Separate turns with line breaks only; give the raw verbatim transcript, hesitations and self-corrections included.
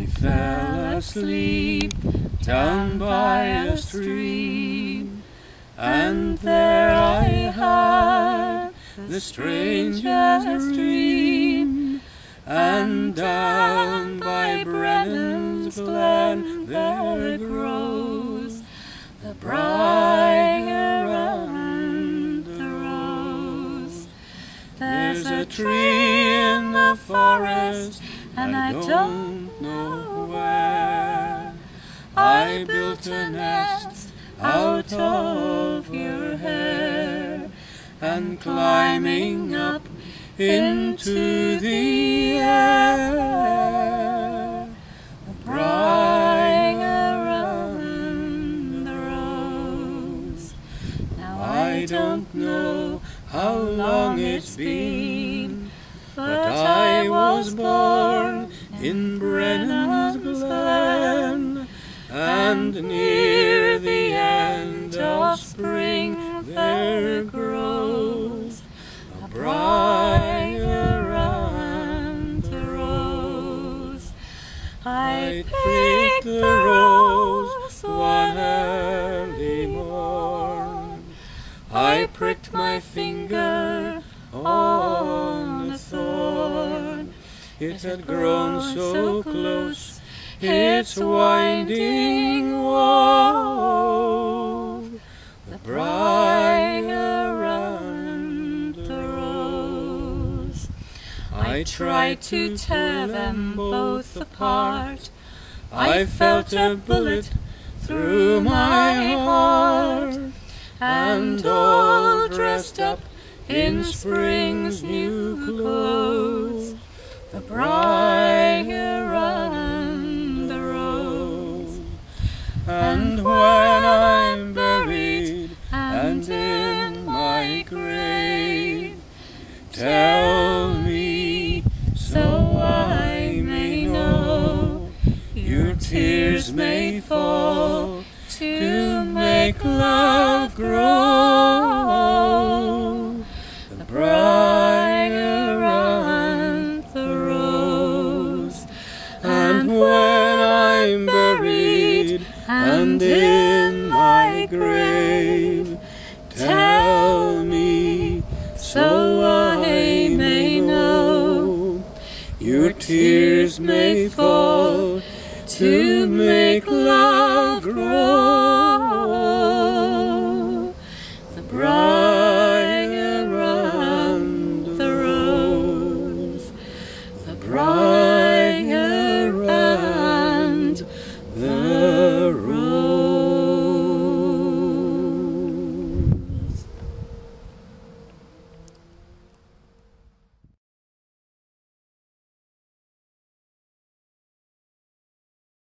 I fell asleep down by a stream, and there I had the strangest dream. And down by Brennan's glen there grows the briar and the rose. There's a tree in the forest, and I don't know where. I built a nest out of your hair, and climbing up into the air, the briar and the rose. Now I don't know how long it's been, but I was born in Brennan's glen, and near the end of spring there grows a briar and the rose. I picked the rose one early morn. I pricked my finger on the thorn. It had grown so close, its winding wove, the briar and the rose. I tried to tear them both apart. I felt a bullet through my heart, and all dressed up in spring's new clothes, the briar and the rose. And when I'm buried and in my grave, tell me so I may know your tears may fall to make love grow, the briar and the rose. And when I'm buried and in my grave, tell me so I may know your tears may fall to make love grow.